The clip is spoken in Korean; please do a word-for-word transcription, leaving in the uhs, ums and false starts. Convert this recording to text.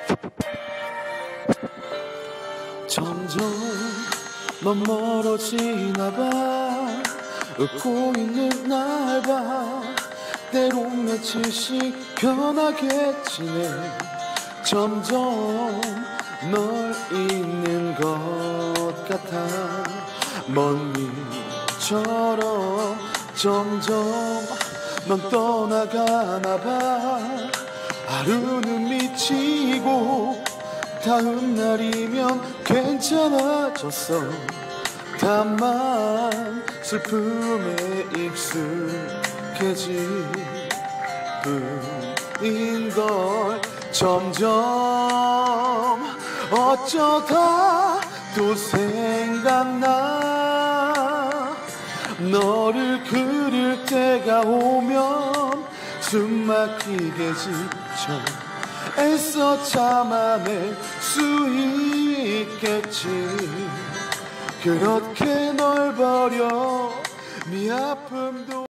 점점 넌 멀어지나 봐. 웃고 있는 날 봐. 때론 며칠씩 변하겠지네. 점점 널 잊는 것 같아. 먼 일처럼 점점 넌 떠나가나 봐. 하루는 미치고 다음 날이면 괜찮아졌어. 다만 슬픔에 익숙해질 뿐인걸. 점점 어쩌다 또 생각나. 너를 그릴 때가 오면 숨 막히게 지쳐 애써 참아낼 수 있겠지. 그렇게 널 버려 네 아픔도